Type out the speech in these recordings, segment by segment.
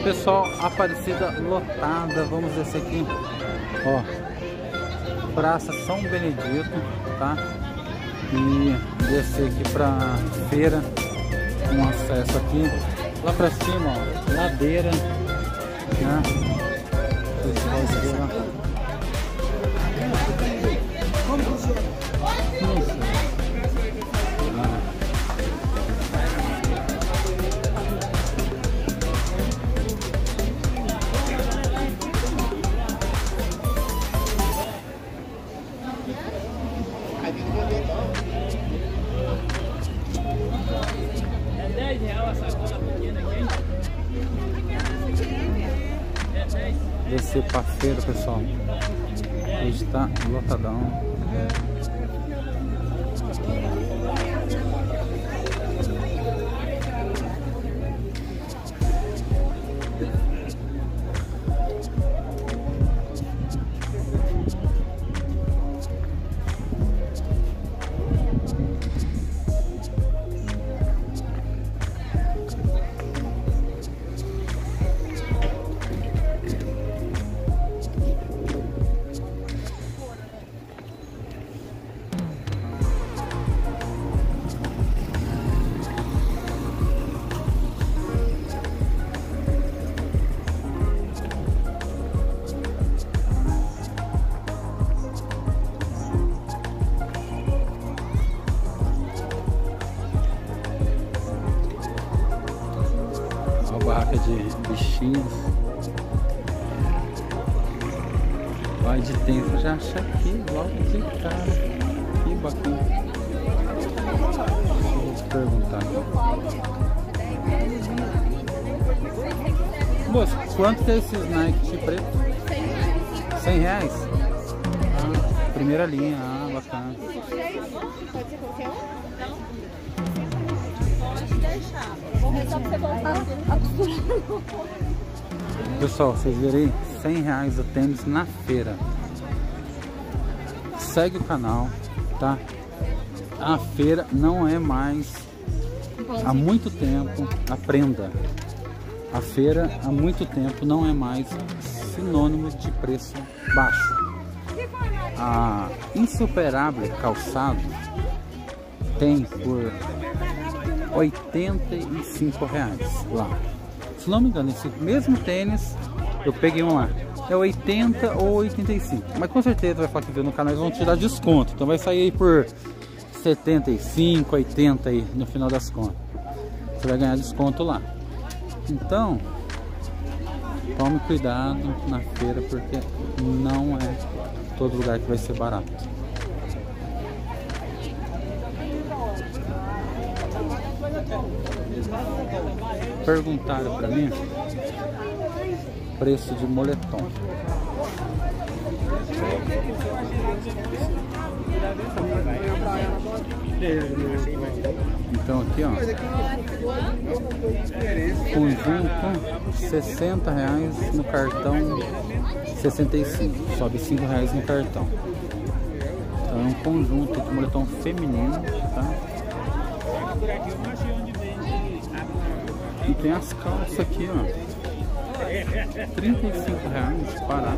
Pessoal, Aparecida lotada. Vamos descer aqui, ó, Praça São Benedito, tá? E descer aqui pra feira, um acesso aqui lá pra cima, ó, ladeira, né? Como funciona? Descer pra feira, pessoal. Hoje tá lotadão. Barraca de bichinhos. Vai de tempo, já acha aqui logo de cara. Que bacana. Deixa eu perguntar. Moça, quanto que é esses Nike preto? 100 reais? Ah, primeira linha, ah, bacana. Pode ser qualquer um? Só pra você voltar a costura. Pessoal, vocês verem 100 reais o tênis na feira. Segue o canal, tá? A feira não é mais há muito tempo, aprenda. A feira há muito tempo não é mais sinônimo de preço baixo. A Insuperável Calçado tem por R$85 lá. Se não me engano, esse mesmo tênis eu peguei um lá, é 80 ou 85, mas com certeza vai falar que viu no canal, eles vão tirar desconto, então vai sair aí por 75, 80 aí no final das contas. Você vai ganhar desconto lá. Então tome cuidado na feira, porque não é todo lugar que vai ser barato. Perguntaram pra mim preço de moletom. Então aqui, ó, conjunto 60 reais no cartão, 65, sobe 5 reais no cartão. Então é um conjunto de moletom feminino, tá? E tem as calças aqui, ó, 35 reais, barato.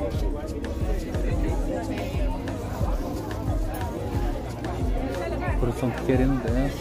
A produção tá querendo 10,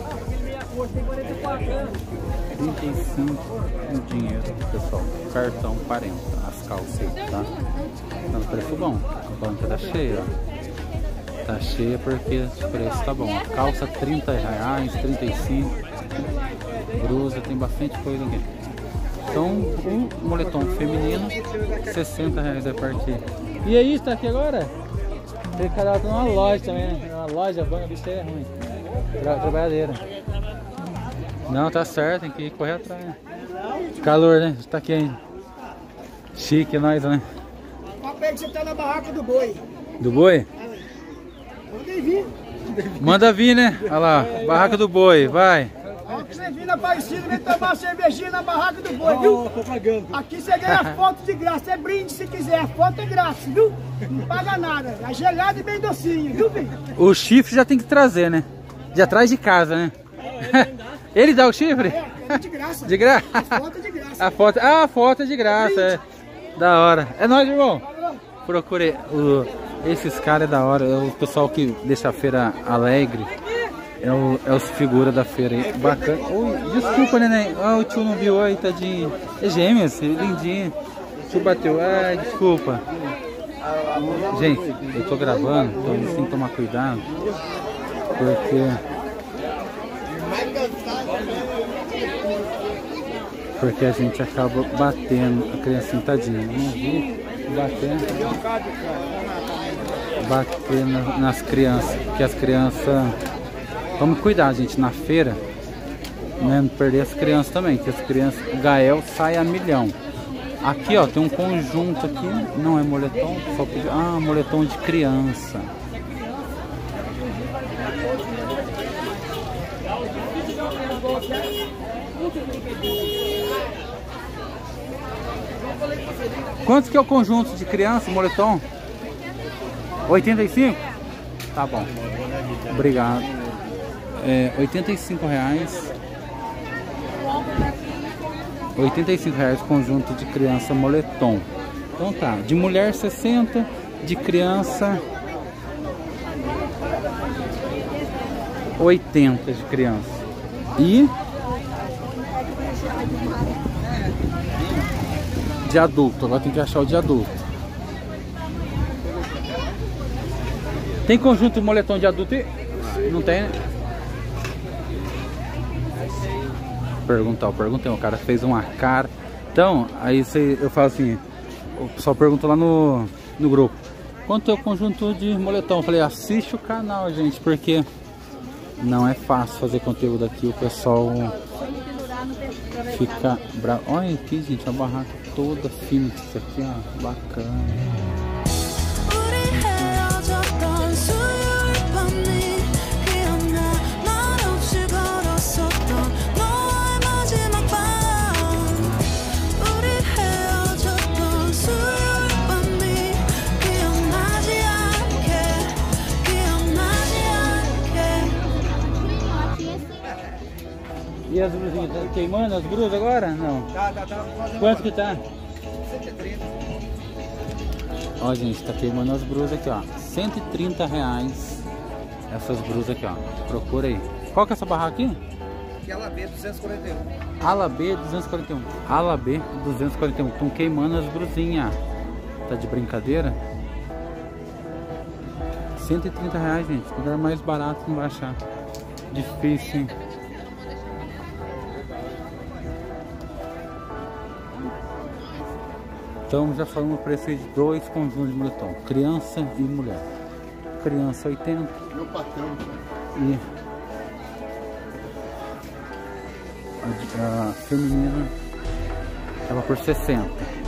35 no dinheiro, pessoal. Cartão 40, as calças aí, tá? Tá no preço bom. A banca tá cheia, ó. Tá cheia porque o preço tá bom. Calça 30 reais, 35. Blusa, tem bastante coisa aqui. Então, um moletom feminino, 60 reais a partir. E aí, tá aqui agora? Tem canal numa loja também, né? Uma loja, banca, bicho é ruim. Trabalhadeira. Não, tá certo, tem que correr atrás, né? Calor, né? Tá aqui ainda. Chique, nós, né? Papel que você tá na barraca do boi. Do boi? Mandei vir. Manda vir, né? Olha lá, barraca do boi, vai. Você vir na Aparecida, vem tomar uma cervejinha na barraca do boi, viu? Aqui você ganha foto de graça, é brinde se quiser, a foto é grátis, viu? Não paga nada, é gelado e bem docinho, viu, filho? O chifre já tem que trazer, né? De atrás de casa, né? Ele dá o chifre? É, de graça. De graça? A foto é de graça. A foto é de graça, é. Da hora. É nóis, irmão. Procurei. Esses caras é da hora. É o pessoal que deixa a feira alegre. É os figuras da feira aí. Bacana. Oi, desculpa, neném. O tio não viu. Oi, tadinho. É gêmeas, lindinho. O tio bateu. Ai, desculpa. Gente, eu tô gravando, então a gente tem que tomar cuidado. Porque a gente acaba batendo a criancinha, tadinha. Não vi, batendo nas crianças. Porque as crianças. Tome cuidado, gente, na feira. Não perder as crianças também. Que as crianças. O Gael sai a milhão. Aqui, ó, tem um conjunto aqui. Não é moletom, só pedi. Ah, moletom de criança. Quanto que é o conjunto de criança, moletom? 85? Tá bom. Obrigado. R$85. R$85 conjunto de criança moletom. Então tá, de mulher 60, de criança 80 de criança. E de adulto, agora tem que achar o de adulto. Tem conjunto de moletom de adulto? Não tem, né? Perguntei, o cara fez uma cara. Então, aí eu falo assim, o pessoal perguntou lá no grupo, quanto é o conjunto de moletom? Eu falei, assiste o canal, gente, porque não é fácil fazer conteúdo aqui, o pessoal fica bravo. Olha aqui, gente, a barraca toda fina, isso aqui, ó, bacana. E as brusinhas, tá queimando as brusas agora? Não. Tá. Quanto que tá? 130. Ó, gente, tá queimando as brusas aqui, ó. R$130 essas brusas aqui, ó. Procura aí. Qual que é essa barraca aqui? Aqui é Ala B 241. Ala B 241. Ala B 241. Estão queimando as brusinhas. Tá de brincadeira? R$130, gente. Se lugar mais barato não vai achar. Difícil, hein? Então já falamos o preço de 2 conjuntos de moletom, criança e mulher. Criança 80 meu patrão. E a feminina estava por 60.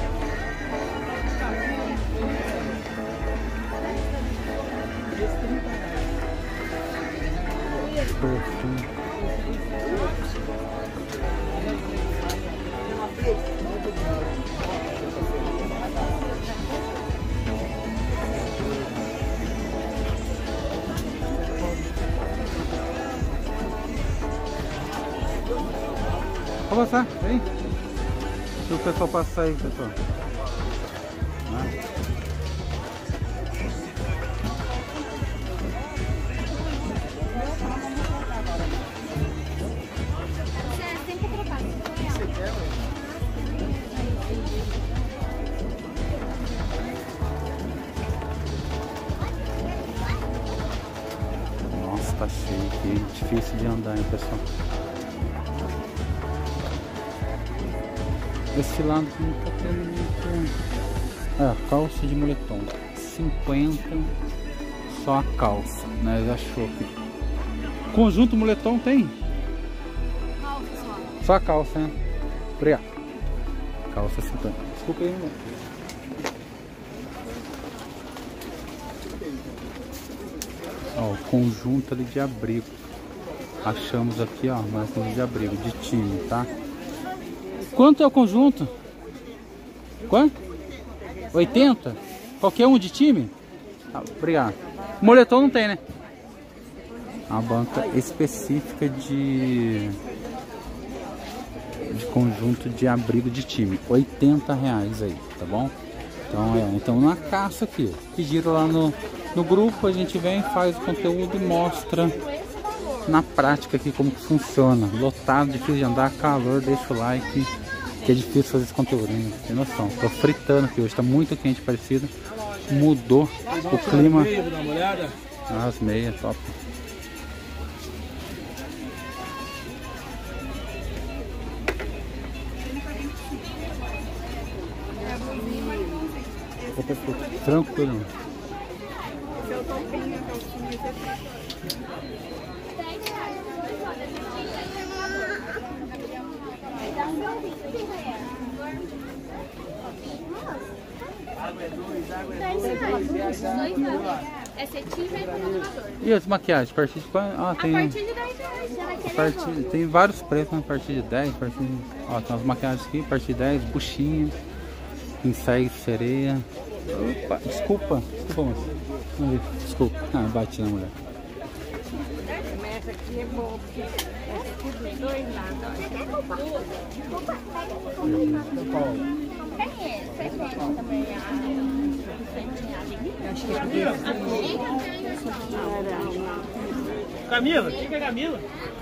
Pode passar, vem. Se o pessoal passar aí, pessoal. Nossa, tá cheio aqui, difícil de andar, hein, pessoal. Esse lado não tá tendo muito. Calça de moletom 50, só a calça, né? Já achou aqui. Conjunto moletom tem? Calça só. Só a calça, né? Obrigado. Calça 50. Desculpa aí, irmão. Ó, o conjunto ali de abrigo. Achamos aqui, ó, mais conjunto de abrigo, de time, tá? Quanto é o conjunto? Quanto? 80? Qualquer um de time? Obrigado. Moletom não tem, né? A banca específica de de conjunto de abrigo de time, R$80 aí, tá bom? Então na caça aqui, pediram lá no grupo, a gente vem, faz o conteúdo e mostra na prática aqui como que funciona. Lotado, difícil de andar, calor, deixa o like, que é difícil fazer esse conteúdo, hein? Tem noção. Tô fritando aqui hoje, tá muito quente, parecido. Mudou o clima. As meias, top. Tranquilo. É cetim e controlador. E as maquiagens? A partir de quanto? Ah, tem. A partir de R$10. Tem vários preços, né? A partir de 10, Ó, tem umas maquiagens aqui, a partir de 10, buchinha, pincéis, sereia. Opa, desculpa, moça. Desculpa. Ah, bati na mulher. Mas essa aqui é boa, porque essa aqui dos dois lados. Camila? Quem que é Camila?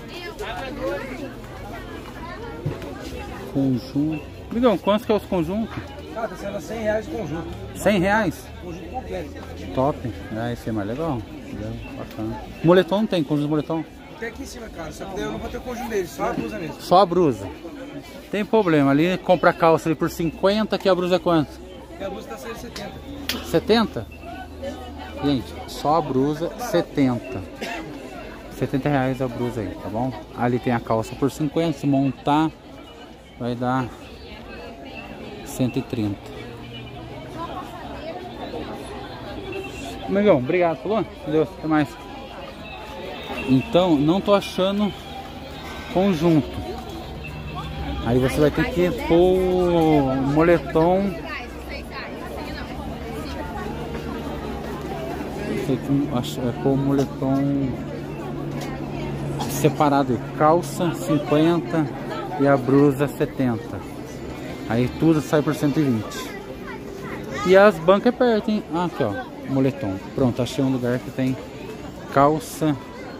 Conjunto. Migão, quantos que é os conjuntos? Ah, tá sendo R$100 o conjunto. R$100? Conjunto completo. Top. Esse é mais legal. Bacana. Moletom não tem? Conjunto de moletom? Tem aqui em cima, cara. Só que daí eu não vou ter o conjunto dele, só a blusa mesmo. Só a blusa. Tem problema. Ali compra a calça ali por 50, que a blusa é quanto? E a blusa tá saindo 70. 70? Gente, só a blusa 70. R$70 a blusa aí, tá bom? Ali tem a calça por 50, se montar vai dar 130. Amigão, obrigado, falou? Deus, até mais. Então, não tô achando conjunto. Aí você vai ter que pôr moletom. Pôr moletom separado, calça 50 e a blusa 70. Aí tudo sai por 120. E as bancas é perto, hein? Ah, aqui ó, moletom. Pronto, achei um lugar que tem calça.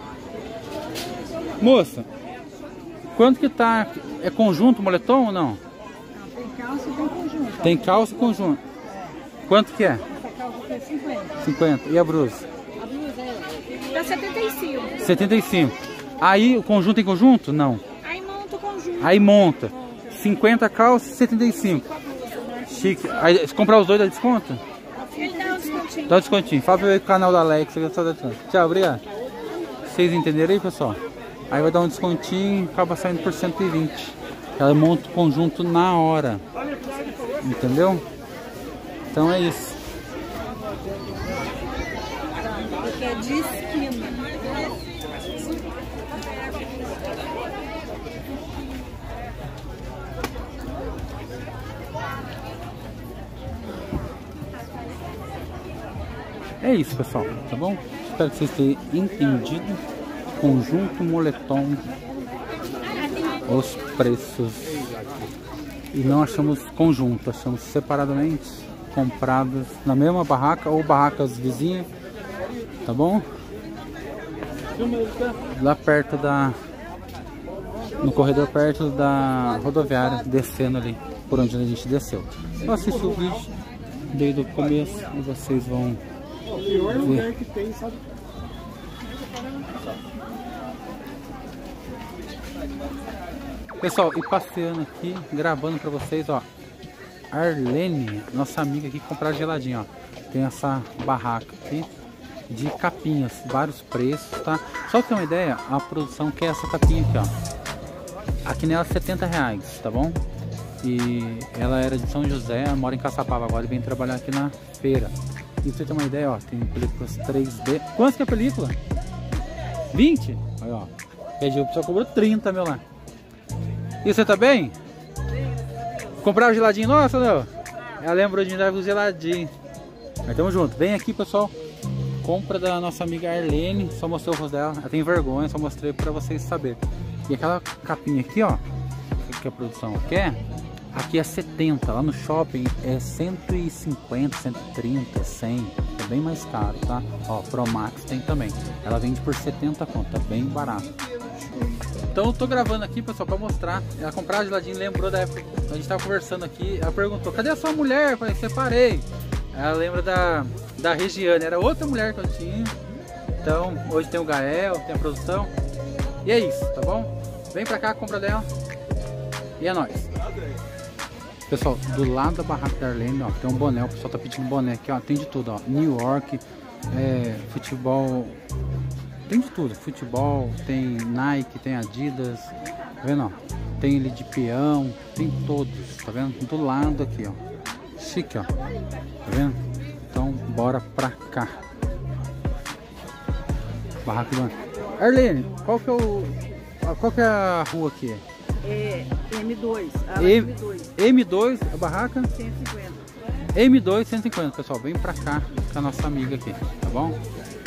Moça, quanto que tá? É conjunto moletom ou não? Tem calça e tem conjunto. Tem calça e conjunto. Quanto que é? Essa calça tem 50. 50. E a blusa? A blusa é dá 75. 75. Aí o conjunto tem conjunto? Não. Aí monta o conjunto. Aí monta. 50 calças e 75. Chique. Aí se comprar os dois dá desconto? Ele dá um descontinho. Dá um descontinho. Fala pro canal da Alex. Tchau, obrigado. Vocês entenderam aí, pessoal? Aí vai dar um descontinho, acaba saindo por 120. Ela monta o conjunto na hora. Entendeu? Então é isso. Porque é de esquina. É isso, pessoal, tá bom? Espero que vocês tenham entendido. Conjunto moletom, os preços. E não achamos conjunto, achamos separadamente, comprados na mesma barraca ou barracas vizinhas, tá bom? Lá perto no corredor perto da rodoviária, descendo ali por onde a gente desceu. Eu assisti o vídeo desde o começo e vocês vão ver. Pessoal, e passeando aqui, gravando pra vocês, ó, Arlene, nossa amiga aqui, comprar geladinho, ó. Tem essa barraca aqui de capinhas, vários preços, tá? Só pra ter uma ideia, a produção que é essa capinha aqui, ó. Aqui nela R$70, tá bom? E ela era de São José, mora em Caçapava agora e vem trabalhar aqui na feira. E pra você ter uma ideia, ó, tem películas 3D. Quanto que é a película? 20? Olha, ó. Pediu, só cobrou 30, meu lá. E você tá bem? Comprar o geladinho nosso, não? Ela lembrou de dar o geladinho. Mas tamo junto. Vem aqui, pessoal. Compra da nossa amiga Arlene. Só mostrei o rosto dela. Ela tem vergonha, só mostrei pra vocês saberem. E aquela capinha aqui, ó. que a produção quer, aqui é 70, lá no shopping é 150, 130, 100, é bem mais caro, tá? Ó, Pro Max tem também, ela vende por 70 conto, tá bem barato. Então eu tô gravando aqui, pessoal, pra mostrar. Ela comprou a geladinho, lembrou da época, a gente tava conversando aqui, ela perguntou, cadê a sua mulher? Eu falei, separei. Ela lembra da Regiane, era outra mulher que eu tinha. Então, hoje tem o Gael, tem a produção. E é isso, tá bom? Vem pra cá, compra dela. E é nóis. Pessoal, do lado da barraca da Arlene, ó, tem um boné, o pessoal tá pedindo boné aqui, ó, tem de tudo, ó. New York, futebol, tem de tudo, futebol, tem Nike, tem Adidas, tá vendo, ó? Tem ele de peão, tem todos, tá vendo? Do lado aqui, ó. Chique, ó. Tá vendo? Então, bora pra cá. Barraca do Arlene, qual que é a rua aqui? É M2. M2, a barraca? 150. M2, 150, pessoal. Vem pra cá com a nossa amiga aqui, tá bom?